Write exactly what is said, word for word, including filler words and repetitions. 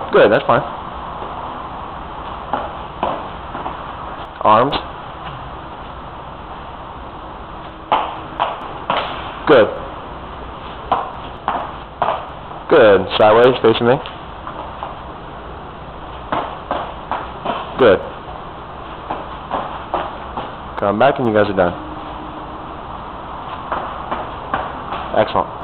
Good, that's fine. Arms. Good. Good. Sideways, facing me. Good. Come back and you guys are done. Excellent.